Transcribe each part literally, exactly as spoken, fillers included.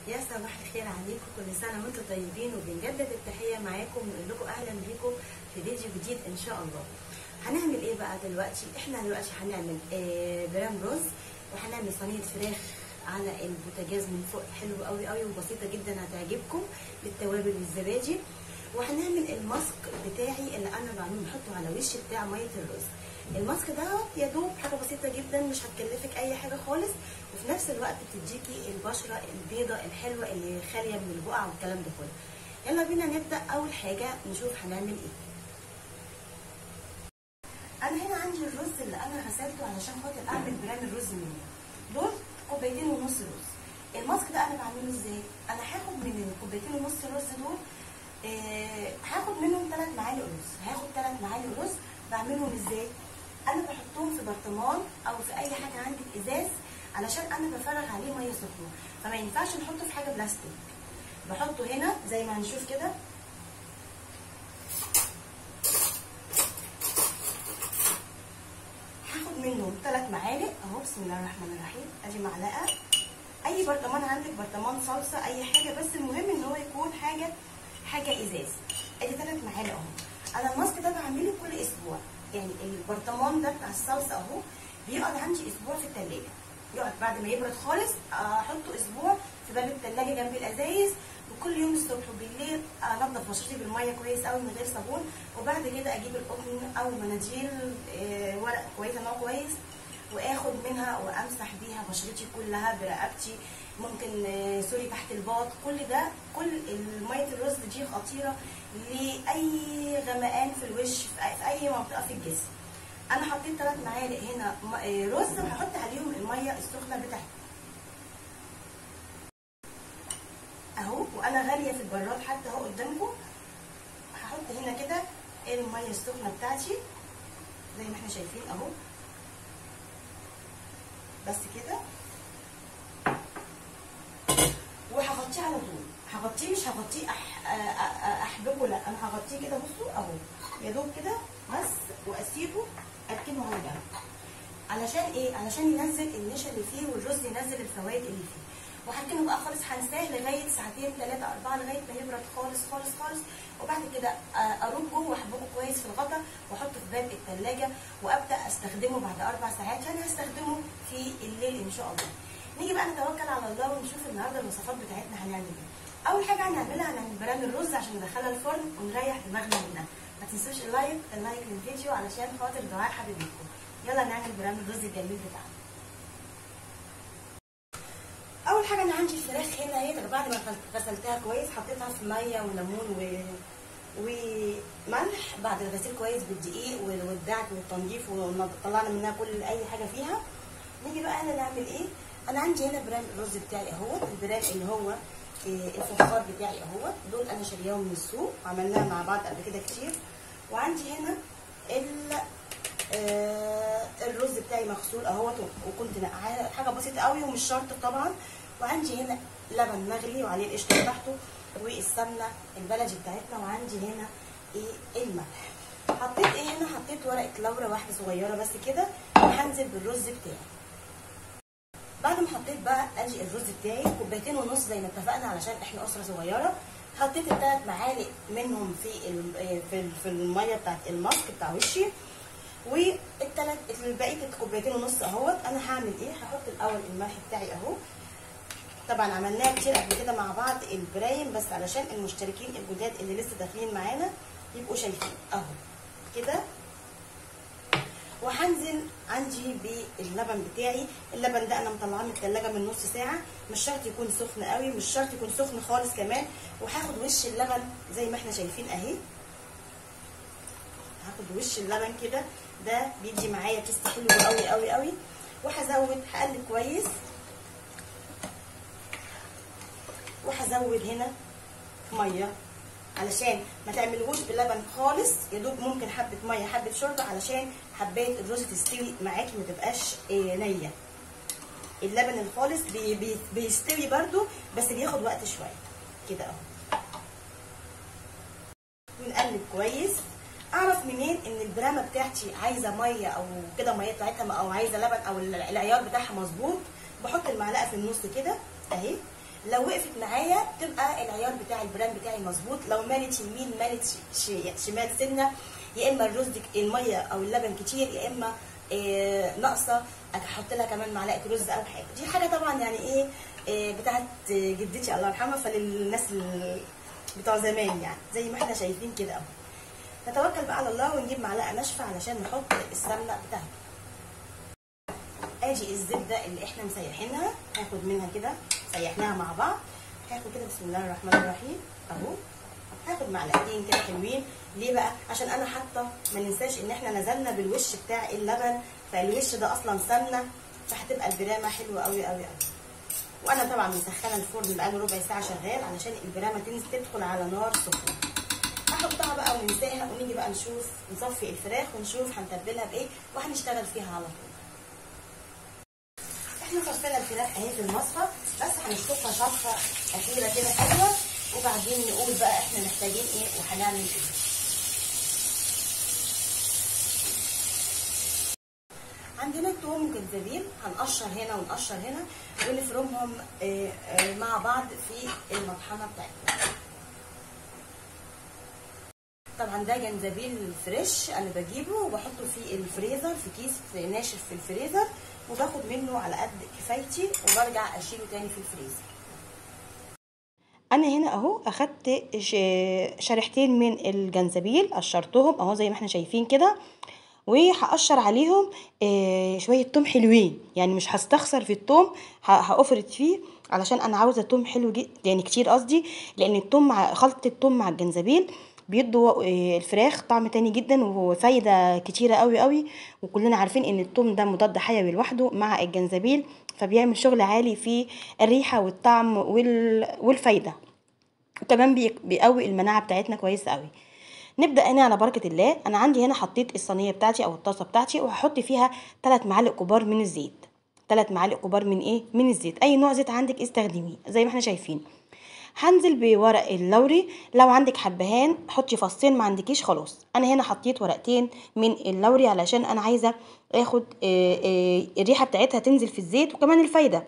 يا صباح الخير عليكم، كل سنه وانتم طيبين، وبنجدد التحيه معاكم ونقول لكم اهلا بيكم في فيديو جديد ان شاء الله. هنعمل ايه بقى دلوقتي؟ احنا دلوقتي هنعمل آه برام رز، وهنعمل صينيه فراخ على البوتاجاز من فوق، حلو قوي قوي وبسيطه جدا هتعجبكم بالتوابل والزبادي. وهنعمل الماسك بتاعي اللي انا بعمله بحطه على وش بتاع ميه الرز. الماسك ده يا دوب حاجه بسيطه جدا، مش هتكلفك اي حاجه خالص، وفي نفس الوقت بتديكي البشره البيضاء الحلوه اللي خاليه من البقع والكلام ده كله. يلا بينا نبدا. اول حاجه نشوف هنعمل ايه. انا هنا عندي الرز اللي انا غسلته علشان خاطر اعمل برام الرز منه. دول كوبايتين ونص رز. الماسك ده انا بعمله ازاي؟ انا هاخد من الكوبايتين ونص رز دول آه هاخد منهم ثلاث معالق رز. هاخد ثلاث معالق رز بعملهم ازاي؟ انا بحطهم في برطمان او في اي حاجه عندك ازاز، علشان انا بفرغ عليه ميه سخنه، فما ينفعش نحطه في حاجه بلاستيك. بحطه هنا زي ما هنشوف كده. هاخد منه ثلاث معالق اهو. بسم الله الرحمن الرحيم. ادي معلقه. اي برطمان عندك، برطمان صلصه، اي حاجه، بس المهم ان هو يكون حاجه حاجه ازاز. ادي ثلاث معالق اهو. انا الماسك ده بعمله كل اسبوع، يعني البرطمان ده بتاع الصلصه اهو بيقعد عندي اسبوع في الثلاجه. يقعد بعد ما يبرد خالص احطه اسبوع في باب الثلاجه جنب الازايز، وكل يوم الصبح وبالليل انضف بشرتي بالميه كويس قوي من غير صابون، وبعد كده اجيب القطن او مناديل ورق كويسه نوع كويس، واخد منها وامسح بيها بشرتي كلها، برقبتي، ممكن سوري تحت الباط، كل ده. كل ميه الرز دي خطيره لاي غمقان في الوش، في اي منطقه في الجسم. انا حطيت ثلاث معالق هنا رز، وهحط عليهم الميه السخنه بتاعتي اهو، وانا غاليه في البراد حتى اهو قدامكم. هحط هنا كده الميه السخنه بتاعتي زي ما احنا شايفين اهو، بس كده. وهغطيه على طول. هغطيه، مش هغطيه أح... احببه، لا، انا هغطيه كده. بصوا اهو يا دوب كده بس، واسيبه اركنه على جنب. علشان ايه؟ علشان ينزل النشا اللي فيه، والرز ينزل الفوائد اللي فيه. وهركنه بقى خالص، هنساه لغايه ساعتين ثلاثه اربعه لغايه ما يبرد خالص خالص خالص. وبعد كده ارجه واحبكه كويس في الغطا، واحطه في باب الثلاجه، وابدا استخدمه بعد اربع ساعات. يعني هستخدمه في الليل ان شاء الله. نيجي بقى نتوكل على الله ونشوف النهارده الوصفات بتاعتنا هنعمل ايه. اول حاجه هنعملها هنعمل برام الرز عشان ندخلها الفرن ونريح دماغنا منها. ما تنسوش اللايك اللايك للفيديو علشان خاطر دعاء حبيبتكم. يلا نعمل برام الرز الجميل بتاعنا. اول حاجه انا عندي الفراخ هنا اهي، بعد ما غسلتها كويس حطيتها في ميه وليمون و... وملح بعد الغسيل كويس بالدقيق والدعك والتنظيف، وطلعنا منها كل اي حاجه فيها. نيجي بقى انا نعمل ايه. انا عندي هنا برام الرز بتاعي اهوت، البرام اللي هو الفخار بتاعي اهوت. دول انا شارياهم من السوق، عملناها مع بعض قبل كده كتير. وعندي هنا ال آه الرز بتاعي مغسول اهوت، وكنت نقعاه حاجه بسيطه قوي ومش شرط طبعا. وعندي هنا لبن مغلي وعليه القشطه بتاعته والسمنه البلدي بتاعتنا. وعندي هنا ايه الملح. حطيت ايه هنا؟ حطيت ورقه لورا واحده صغيره بس كده، وهنزل بالرز بتاعي. بعد ما حطيت بقى ادي الرز بتاعي كوبايتين ونص زي ما اتفقنا علشان احنا اسره صغيره. حطيت الثلاث معالق منهم في في في الميه بتاعت الماسك بتاع وشي، والثلاث بقيه الكوبايتين ونص اهوت. انا هعمل ايه؟ هحط الاول الملح بتاعي اهو. طبعا عملناها كتير قبل كده مع بعض البرايم، بس علشان المشتركين الجداد اللي لسه داخلين معانا يبقوا شايفين اهو كده. وهنزل عندي باللبن بتاعي. اللبن ده انا مطلعاه من الثلاجه من نص ساعه، مش شرط يكون سخن قوي، مش شرط يكون سخن خالص كمان. وهاخد وش اللبن زي ما احنا شايفين اهي. هاخد وش اللبن كده، ده بيدي معايا تيست حلو قوي قوي قوي. وهزود، هقلب كويس، وهزود هنا ميه علشان ما تعملهوش بلبن خالص، يا دوب ممكن حبه ميه حبه شوربه علشان حبايه الرز تستوي معاكي ما تبقاش نيه. اللبن الخالص بي بي بيستوي برده، بس بياخد وقت شويه كده اهو. ونقلب كويس. اعرف منين ان البرامه بتاعتي عايزه ميه او كده، ميه بتاعتها او عايزه لبن او العيار بتاعها مظبوط؟ بحط المعلقه في النص كده اهي. لو وقفت معايا تبقى العيار بتاع البرام بتاعي مظبوط. لو مالت يمين مالت شمال سنه، يا اما الرز الميه او اللبن كتير، يا اما إيه ناقصه احط لها كمان معلقه رز او حاجه. دي حاجه طبعا يعني ايه, إيه بتاعت جدتي الله يرحمها، فللناس بتوع زمان يعني زي ما احنا شايفين كده اهو. نتوكل بقى على الله ونجيب معلقه ناشفه علشان نحط السمنه بتاعتنا. ادي الزبده اللي احنا مسيحينها، هاخد منها كده سيحناها مع بعض. هاخد كده بسم الله الرحمن الرحيم اهو، هاخد معلقتين كده حلوين. ليه بقى؟ عشان انا حاطه، ما ننساش ان احنا نزلنا بالوش بتاع اللبن، فالوش ده اصلا سمنه، فهتبقى البرامه حلوه قوي قوي قوي. وانا طبعا مسخنه الفرن بقاله ربع ساعه شغال علشان البرامه تنزل تدخل على نار سخنه. هحطها بقى وننساها ونيجي بقى نشوف نصفي الفراخ ونشوف هنتبلها بايه وهنشتغل فيها على طول. احنا صفينا الفراخ اهي في المصفى، بس هنشطفها شطفه اخيره كده حلوه، وبعدين نقول بقى احنا محتاجين ايه وهنعمل ايه. عندنا الثوم وجنزبيل هنقشر هنا ونقشر هنا ونفرمهم مع بعض في المطحنه بتاعتنا. طبعا ده جنزبيل فريش انا بجيبه وبحطه في الفريزر في كيس ناشف في الفريزر، وباخد منه على قد كفايتي وبرجع اشيله تاني في الفريزر. انا هنا اهو اخدت شريحتين من الجنزبيل قشرتهم اهو زي ما احنا شايفين كده، وهقشر عليهم شويه توم حلوين، يعني مش هستخسر في التوم، هافرط فيه علشان انا عاوزه توم حلو جدا يعني كتير قصدي، لان التوم مع خلطه التوم مع الجنزبيل بيدوا الفراخ طعم تاني جدا وفايده كتيره قوي قوي. وكلنا عارفين ان التوم ده مضاد حيوي لوحده مع الجنزبيل، فبيعمل شغل عالي في الريحه والطعم والفايده، وكمان بيقوي المناعه بتاعتنا كويس قوي. نبدا هنا على بركه الله. انا عندي هنا حطيت الصينيه بتاعتي او الطاسه بتاعتي، وهحط فيها ثلاث معالق كبار من الزيت. ثلاث معالق كبار من ايه؟ من الزيت. اي نوع زيت عندك استخدميه زي ما احنا شايفين. هنزل بورق اللوري، لو عندك حبهان حطي فصين، ما عندكيش خلاص. انا هنا حطيت ورقتين من اللوري علشان انا عايزه اخد الريحه بتاعتها تنزل في الزيت وكمان الفايده.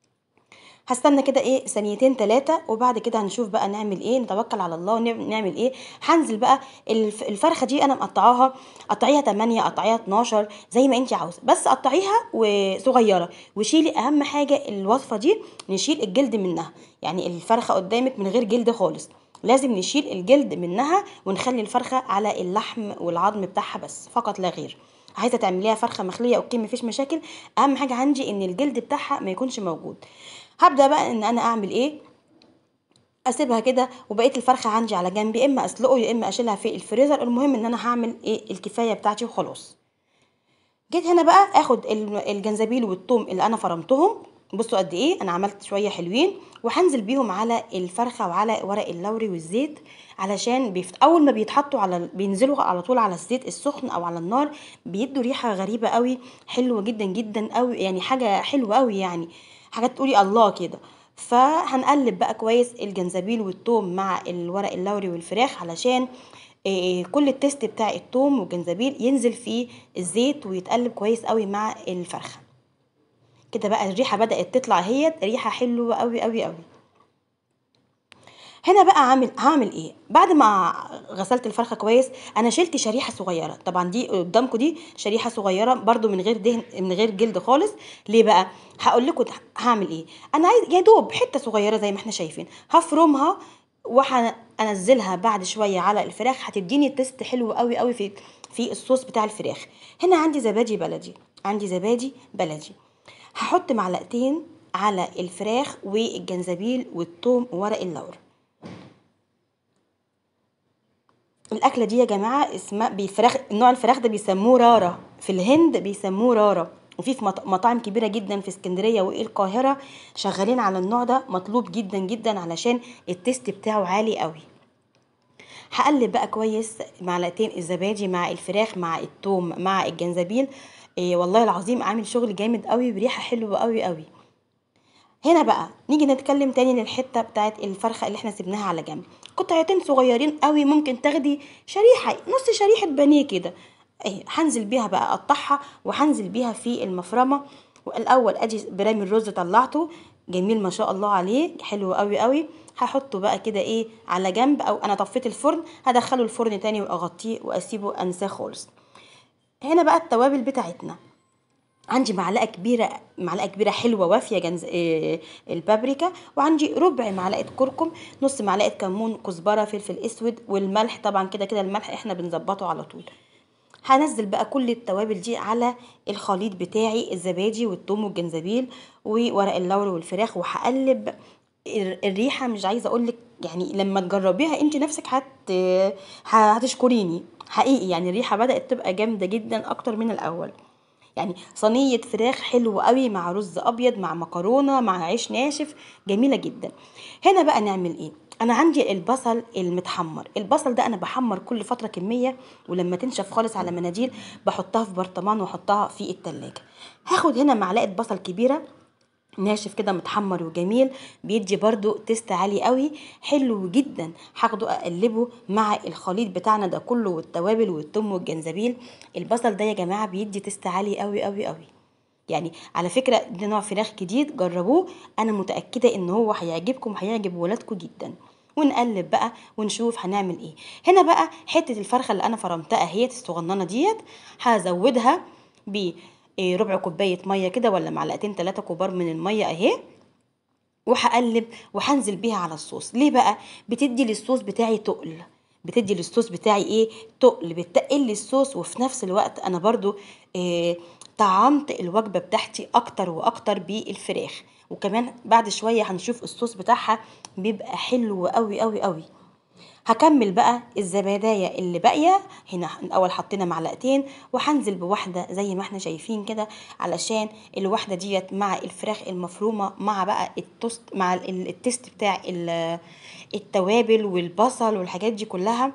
هستنى كده ايه ثانيتين ثلاثه، وبعد كده هنشوف بقى نعمل ايه، نتوكل على الله ونعمل ايه. هنزل بقى الفرخه دي انا مقطعاها، قطعيها تمانية قطعيها اتناشر زي ما انت عاوزه، بس قطعيها وصغيره. وشيلي اهم حاجه الوصفه دي، نشيل الجلد منها، يعني الفرخه قدامك من غير جلد خالص، لازم نشيل الجلد منها ونخلي الفرخه على اللحم والعظم بتاعها بس فقط لا غير. عايزه تعمليها فرخه مخليه اوكي مفيش مشاكل، اهم حاجه عندي ان الجلد بتاعها ما يكونش موجود. هبدا بقى ان انا اعمل ايه، اسيبها كده وبقيه الفرخه عندي على جنب، يا اما اسلقه يا اما اشيلها في الفريزر. المهم ان انا هعمل ايه الكفايه بتاعتي وخلاص. جيت هنا بقى اخد الجنزبيل والثوم اللي انا فرمتهم، بصوا قد ايه انا عملت شويه حلوين، وهنزل بيهم على الفرخه وعلى ورق اللوري والزيت، علشان بيفت... اول ما بيتحطوا على بينزلوا على طول على الزيت السخن او على النار بيدوا ريحه غريبه قوي حلوه جدا جدا قوي، يعني حاجه حلوه قوي، يعني حاجه تقولي الله كده. فهنقلب بقى كويس الجنزبيل والثوم مع الورق اللوري والفراخ علشان إيه كل التست بتاع الثوم والجنزبيل ينزل في الزيت ويتقلب كويس قوي مع الفرخه. كده بقى الريحه بدات تطلع، هي ريحه حلوه قوي قوي قوي. هنا بقى عامل هعمل ايه بعد ما غسلت الفرخه كويس؟ انا شلت شريحه صغيره، طبعا دي قدامكم دي شريحه صغيره برده من غير دهن من غير جلد خالص. ليه بقى؟ هقول لكم هعمل ايه. انا عايز يا دوب حته صغيره زي ما احنا شايفين، هفرمها وهنزلها بعد شويه على الفراخ، هتديني تيست حلو قوي قوي في في الصوص بتاع الفراخ. هنا عندي زبادي بلدي، عندي زبادي بلدي، هحط معلقتين على الفراخ والجنزبيل والثوم وورق اللوري. الاكله دي يا جماعه اسمها بفراخ، نوع الفراخ ده بيسموه راره، في الهند بيسموه راره، وفي في مطاعم كبيره جدا في اسكندريه والقاهره شغالين على النوع ده، مطلوب جدا جدا علشان التيست بتاعه عالي قوي. هقلب بقى كويس معلقتين الزبادي مع الفراخ مع الثوم مع الجنزبيل. إيه والله العظيم عامل شغل جامد قوي بريحه حلوه قوي قوي. هنا بقى نيجي نتكلم تاني للحته بتاعت الفرخه اللي احنا سيبناها على جنب، قطعتين صغيرين قوي، ممكن تاخدي شريحه نص شريحه بانيه كده، اهي هنزل بيها بقى اقطعها وهنزل بيها في المفرمه. والاول ادي برامي الرز طلعته، جميل ما شاء الله عليه، حلو قوي قوي. هحطه بقى كده ايه على جنب، او انا طفيت الفرن هدخله الفرن تاني واغطيه واسيبه انساه خالص. هنا بقى التوابل بتاعتنا، عندي معلقه كبيره معلقه كبيره حلوه وافيه جنز إيه البابريكا، وعندي ربع معلقه كركم، نص معلقه كمون، كزبره، فلفل اسود، والملح طبعا كده كده الملح احنا بنظبطه على طول. هنزل بقى كل التوابل دي على الخليط بتاعي، الزبادي والثوم والجنزبيل وورق اللوري والفراخ، وهقلب. الريحه مش عايزه اقولك، يعني لما تجربيها انت نفسك هت هتشكريني حقيقي. يعني الريحه بدات تبقى جامده جدا اكتر من الاول. يعني صينيه فراخ حلوه قوي مع رز ابيض مع مكرونه مع عيش ناشف، جميله جدا. هنا بقى نعمل ايه؟ انا عندي البصل المتحمر. البصل ده انا بحمر كل فتره كميه، ولما تنشف خالص على مناديل بحطها في برطمان واحطها في التلاجة. هاخد هنا معلقه بصل كبيره ناشف كده متحمر وجميل، بيدي برضو تيست عالي قوي، حلو جدا. هاخده اقلبه مع الخليط بتاعنا ده كله والتوابل والثوم والجنزبيل. البصل ده يا جماعه بيدي تيست عالي قوي قوي قوي. يعني على فكره ده نوع فراخ جديد، جربوه، انا متاكده ان هو هيعجبكم، هيعجب ولادكم جدا. ونقلب بقى ونشوف هنعمل ايه. هنا بقى حته الفرخه اللي انا فرمتها اهي الصغننه ديت، هزودها ب إيه ربع كوبايه ميه كده، ولا معلقتين ثلاثه كبار من الميه اهي، وهقلب وهنزل بيها على الصوص. ليه بقى؟ بتدي للصوص بتاعي تقل، بتدي للصوص بتاعي ايه تقل، بتقل لي الصوص، وفي نفس الوقت انا برضو إيه طعمت الوجبه بتاعتي اكتر واكتر بالفراخ. وكمان بعد شويه هنشوف الصوص بتاعها بيبقى حلو قوي قوي قوي. هكمل بقى الزبادية اللي باقيه. هنا الاول حطينا معلقتين، وهنزل بواحده زي ما احنا شايفين كده، علشان الواحده ديت مع الفراخ المفرومه مع بقى التوست مع ال- التست بتاع ال- التوابل والبصل والحاجات دي كلها،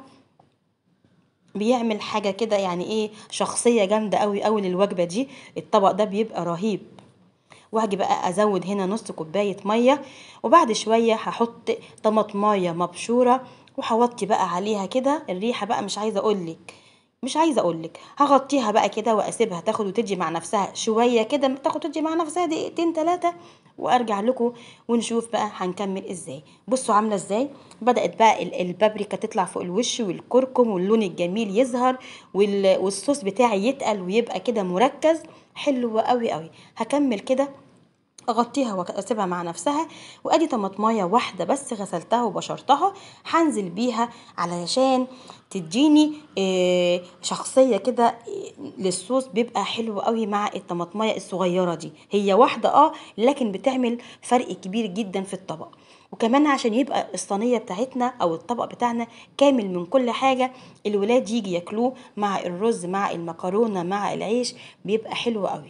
بيعمل حاجه كده يعني ايه شخصيه جامده قوي قوي للوجبه دي. الطبق ده بيبقى رهيب. وهاجي بقى ازود هنا نص كوبايه ميه، وبعد شويه هحط طماطمايه مبشوره، وهوطي بقى عليها كده. الريحه بقى مش عايزه اقولك، مش عايزه اقولك هغطيها بقى كده واسيبها تاخد وتدي مع نفسها شويه كده، تاخد وتدي مع نفسها دقيقتين ثلاثه، وارجع لكم ونشوف بقى هنكمل ازاي. بصوا عامله ازاي، بدات بقى ال- البابريكا تطلع فوق الوش والكركم واللون الجميل يظهر، وال- والصوص بتاعي يتقل ويبقى كده مركز، حلو قوي قوي. هكمل كده اغطيها واسيبها مع نفسها. وادي طماطمايه واحده بس غسلتها وبشرتها، هنزل بيها علشان تديني آه، شخصيه كده آه، للصوص، بيبقى حلو قوي مع الطماطمايه الصغيره دي. هي واحده اه لكن بتعمل فرق كبير جدا في الطبق. وكمان عشان يبقى الصينيه بتاعتنا او الطبق بتاعنا كامل من كل حاجه، الولاد يجي ياكلوه مع الرز مع المكرونه مع العيش، بيبقى حلو قوي.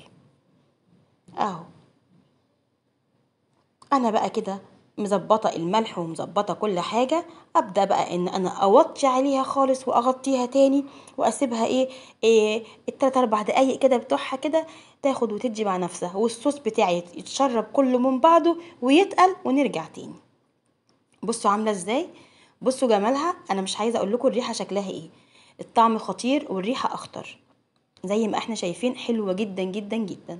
اهو انا بقى كده مظبطه الملح ومظبطه كل حاجه. ابدا بقى ان انا اوطي عليها خالص واغطيها تاني، واسيبها ايه, إيه التلات اربع دقايق كده بتوعها كده، تاخد وتدي مع نفسها، والصوص بتاعي يتشرب كله من بعضه ويتقل، ونرجع تاني. بصوا عامله ازاي، بصوا جمالها. انا مش عايزه اقول لكم الريحه شكلها ايه، الطعم خطير والريحه اخطر، زي ما احنا شايفين حلوه جدا جدا جدا،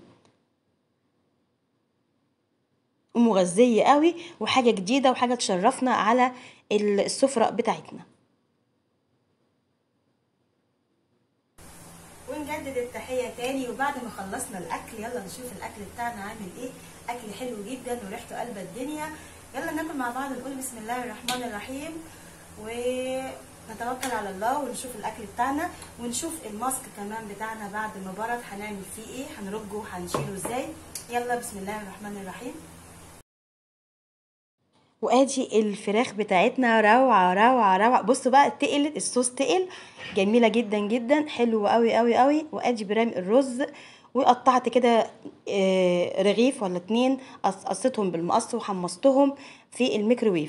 ومغذية قوي، وحاجة جديدة وحاجة تشرفنا على السفرة بتاعتنا. ونجدد التحية تاني، وبعد ما خلصنا الأكل يلا نشوف الأكل بتاعنا عامل إيه. أكل حلو جدا وريحته قلب الدنيا. يلا ناكل مع بعض، نقول بسم الله الرحمن الرحيم، ونتوكل على الله ونشوف الأكل بتاعنا، ونشوف الماسك كمان بتاعنا بعد ما برد هنعمل فيه إيه، هنرجه وهنشيله إزاي. يلا بسم الله الرحمن الرحيم. وادي الفراخ بتاعتنا روعه روعه روعه. بصوا بقى تقلت، الصوص تقل، جميله جدا جدا، حلوه قوي قوي قوي. وادي برامي الرز، وقطعت كده آه، رغيف ولا اتنين، قص- قصيتهم بالمقص وحمصتهم في الميكروويف.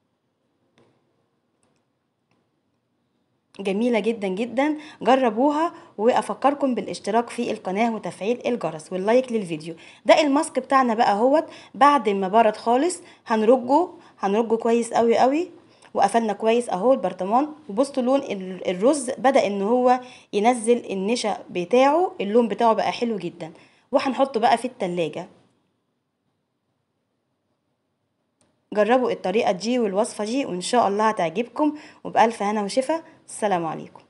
جميله جدا جدا، جربوها. وافكركم بالاشتراك في القناه وتفعيل الجرس واللايك للفيديو. ده الماسك بتاعنا بقى اهوت، بعد ما برد خالص هنرجه هنرجه كويس قوي قوي. وقفلنا كويس اهو البرطمان، وبصوا لون ال- الرز بدأ ان هو ينزل النشا بتاعه، اللون بتاعه بقى حلو جدا. وهنحطه بقى في التلاجة. جربوا الطريقة دي والوصفة دي وان شاء الله هتعجبكم، وبألف هنا وشفا. السلام عليكم.